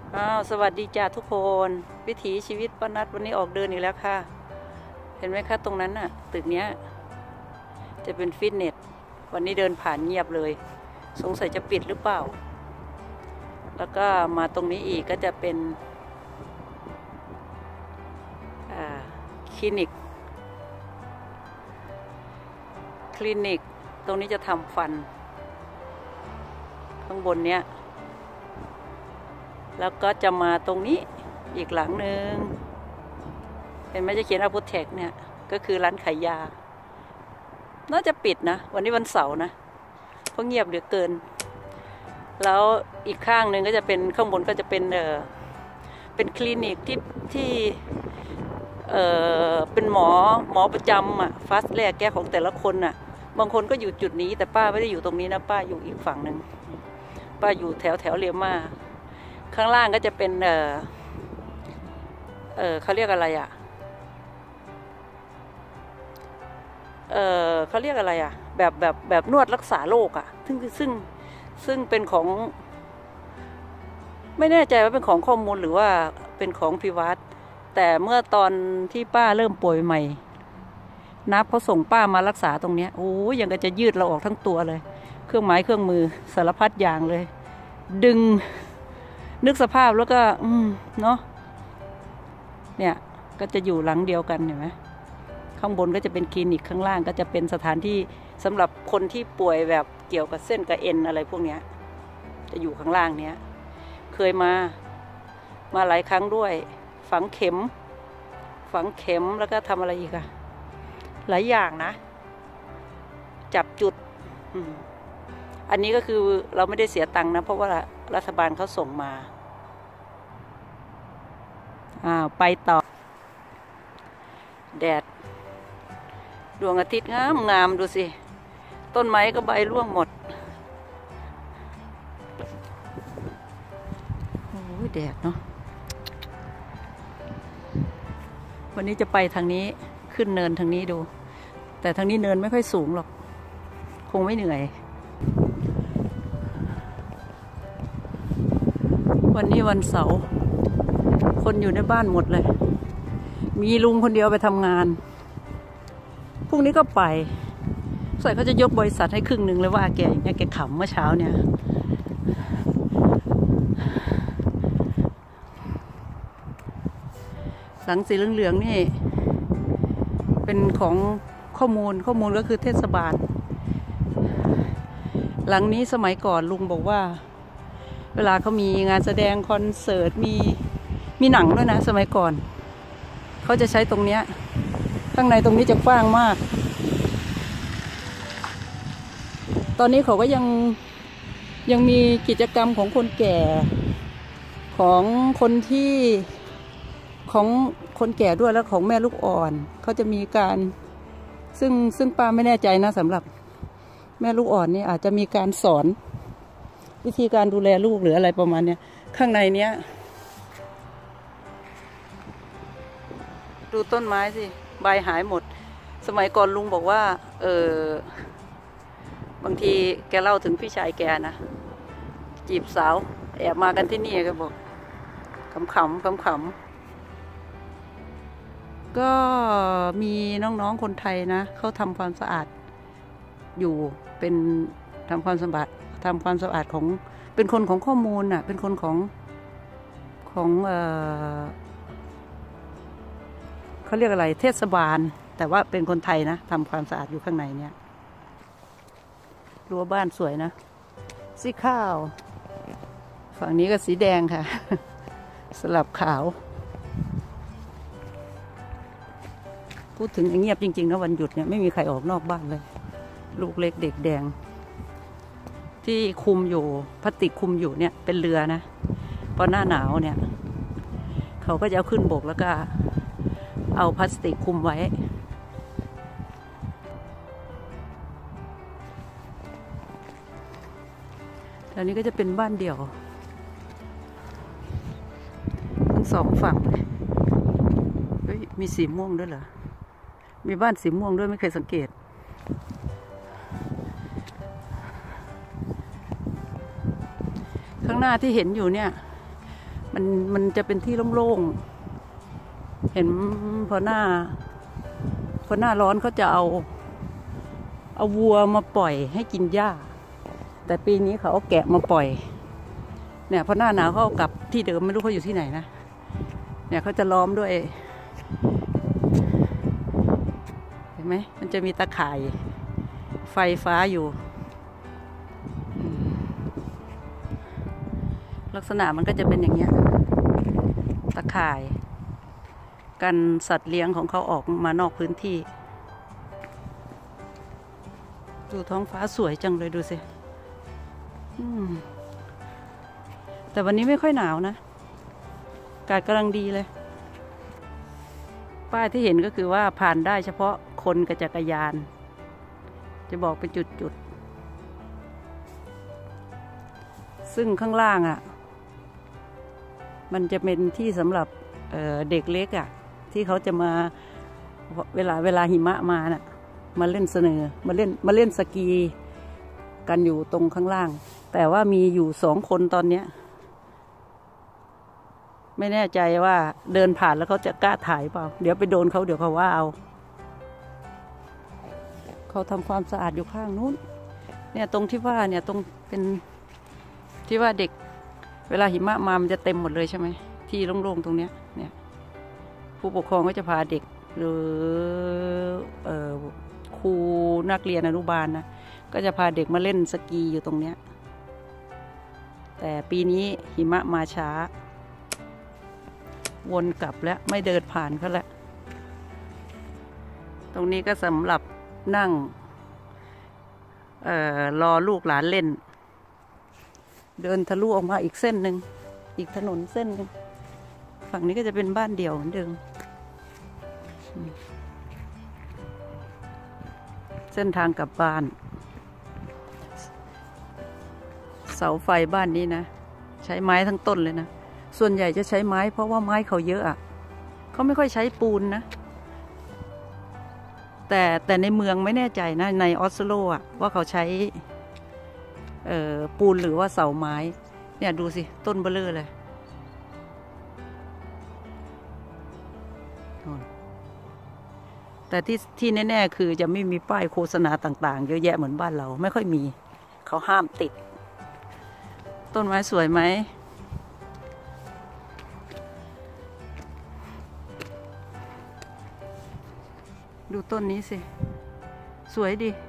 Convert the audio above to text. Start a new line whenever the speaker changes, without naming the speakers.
สวัสดีจ้าทุกคนวิถีชีวิตป้านัดวันนี้ออกเดินอีกแล้วค่ะเห็นไหมคะตรงนั้นน่ะตึกเนี้ยจะเป็นฟิตเนสวันนี้เดินผ่านเงียบเลยสงสัยจะปิดหรือเปล่าแล้วก็มาตรงนี้อีกก็จะเป็นคลินิกตรงนี้จะทำฟันข้างบนเนี้ยแล้วก็จะมาตรงนี้อีกหลังหนึ่งเห็นไหมจะเขียนอาพุทเทคเนี่ยก็คือร้านขายยาน่าจะปิดนะวันนี้วันเสาร์นะเพราะเงียบเหลือเกินแล้วอีกข้างหนึ่งก็จะเป็นข้างบนก็จะเป็นคลินิกที่เป็นหมอประจำฟาสแรกแก้ของแต่ละคนบางคนก็อยู่จุดนี้แต่ป้าไม่ได้อยู่ตรงนี้นะป้าอยู่อีกฝั่งหนึ่งป้าอยู่แถวเรียมาข้างล่างก็จะเป็นเขาเรียกอะไรเขาเรียกอะไรแบบนวดรักษาโรคซึ่งเป็นของไม่แน่ใจว่าเป็นของข้อมูลหรือว่าเป็นของพิวัตรแต่เมื่อตอนที่ป้าเริ่มป่วยใหม่นับเขาส่งป้ามารักษาตรงเนี้ยโอ้ยยังก็จะยืดเราออกทั้งตัวเลยเครื่องไม้เครื่องมือสารพัดอย่างเลยดึงนึกสภาพแล้วก็เนาะเนี่ยก็จะอยู่หลังเดียวกันเห็นไหมข้างบนก็จะเป็นคลินิกข้างล่างก็จะเป็นสถานที่สำหรับคนที่ป่วยแบบเกี่ยวกับเส้นกับเอ็นอะไรพวกเนี้ยจะอยู่ข้างล่างเนี้ยเคยมาหลายครั้งด้วยฝังเข็มแล้วก็ทำอะไรอีกหลายอย่างนะจับจุดอันนี้ก็คือเราไม่ได้เสียตังค์นะเพราะว่ารัฐบาลเขาส่งมาไปต่อแดดดวงอาทิตย์งามดูสิต้นไม้ก็ใบร่วงหมดโอ้ยแดดเนาะวันนี้จะไปทางนี้ขึ้นเนินทางนี้ดูแต่ทางนี้เนินไม่ค่อยสูงหรอกคงไม่เหนื่อยวันนี้วันเสาร์คนอยู่ในบ้านหมดเลยมีลุงคนเดียวไปทำงานพรุ่งนี้ก็ไปใส่เขาจะยกบริษัทให้ครึ่งหนึ่งเลยว่าแกอย่างเงี้ยแกขำเมื่อเช้าเนี่ยหลังสีเหลืองๆนี่เป็นของข้อมูลก็คือเทศบาลหลังนี้สมัยก่อนลุงบอกว่าเวลาเขามีงานแสดงคอนเสิร์ตมีหนังด้วยนะสมัยก่อนเขาจะใช้ตรงเนี้ยข้างในตรงนี้จะกว้างมากตอนนี้เขาก็ยังมีกิจกรรมของคนแก่ของคนแก่ด้วยแล้วของแม่ลูกอ่อนเขาจะมีการซึ่งป้าไม่แน่ใจนะสำหรับแม่ลูกอ่อนนี่อาจจะมีการสอนวิธีการดูแลลูกหรืออะไรประมาณเนี้ยข้างในเนี้ยดูต้นไม้สิใบหายหมดสมัยก่อนลุงบอกว่าบางทีแกเล่าถึงพี่ชายแกนะจีบสาวแอบมากันที่นี่แกบอกขำก็มีน้องๆคนไทยนะเขาทำความสะอาดอยู่เป็นทำความสะอาดของเป็นคนของข้อมูลเป็นคนของเขาเรียกอะไรเทศบาลแต่ว่าเป็นคนไทยนะทำความสะอาดอยู่ข้างในเนี่ยรั้วบ้านสวยนะสีขาวฝั่งนี้ก็สีแดงค่ะสลับขาวพูดถึงเงียบจริงๆนะวันหยุดเนี่ยไม่มีใครออกนอกบ้านเลยลูกเล็กเด็กแดงที่คุมอยู่พลาสติกคุมอยู่เนี่ยเป็นเรือนะพอหน้าหนาวเนี่ยเขาก็จะเอาขึ้นบกแล้วก็เอาพลาสติกคุมไว้แถวนี้ก็จะเป็นบ้านเดี่ยวทั้งสองฝั่งเฮ้ยมีสีม่วงด้วยเหรอมีบ้านสีม่วงด้วยไม่เคยสังเกตข้างหน้าที่เห็นอยู่เนี่ยมันจะเป็นที่โล่งๆเห็นพอหน้าร้อนเขาจะเอาวัวมาปล่อยให้กินหญ้าแต่ปีนี้เขาเอาแกะมาปล่อยเนี่ยพอหน้าหนาวเขากลับที่เดิมไม่รู้เขาอยู่ที่ไหนนะเนี่ยเขาจะล้อมด้วยเห็นไหมมันจะมีตะข่ายไฟฟ้าอยู่ลักษณะมันก็จะเป็นอย่างเงี้ยตะข่ายกันสัตว์เลี้ยงของเขาออกมานอกพื้นที่ดูท้องฟ้าสวยจังเลยดูสิแต่วันนี้ไม่ค่อยหนาวนะอากาศกำลังดีเลยป้ายที่เห็นก็คือว่าผ่านได้เฉพาะคนกับจักรยานจะบอกเป็นจุดๆซึ่งข้างล่างมันจะเป็นที่สำหรับเด็กเล็กที่เขาจะมาเวลาหิมะมาน่ะมาเล่นมาเล่นสกีกันอยู่ตรงข้างล่างแต่ว่ามีอยู่2 คนตอนเนี้ยไม่แน่ใจว่าเดินผ่านแล้วเขาจะกล้าถ่ายเปล่าเดี๋ยวไปโดนเขาเดี๋ยวเขาว่าเอาเขาทำความสะอาดอยู่ข้างนู้นเนี่ยตรงที่ว่าเนี่ยตรงเป็นที่ว่าเด็กเวลาหิมะมามันจะเต็มหมดเลยใช่ไหมที่โล่งๆตรงเนี้ยเนี่ยผู้ปกครองก็จะพาเด็กหรือครูนักเรียนอนุบาลนะก็จะพาเด็กมาเล่นสกีอยู่ตรงเนี้ยแต่ปีนี้หิมะมาช้าวนกลับแล้วไม่เดินผ่านเขาแล้วตรงนี้ก็สำหรับนั่งรอลูกหลานเล่นเดินทะลุออกมาอีกเส้นหนึ่งอีกถนนเส้นหนึ่งฝั่งนี้ก็จะเป็นบ้านเดี่ยวเหมือนเดิมเส้นทางกลับบ้านเสาไฟบ้านนี้นะใช้ไม้ทั้งต้นเลยนะส่วนใหญ่จะใช้ไม้เพราะว่าไม้เขาเยอะเขาไม่ค่อยใช้ปูนนะแต่ในเมืองไม่แน่ใจนะในออสโลว่าเขาใช้ปูนหรือว่าเสาไม้เนี่ยดูสิต้นเบลอเลยแต่ที่แน่ๆคือจะไม่มีป้ายโฆษณาต่างๆเยอะแยะเหมือนบ้านเราไม่ค่อยมีเขาห้ามติดต้นไม้สวยไหมดูต้นนี้สิสวยดิ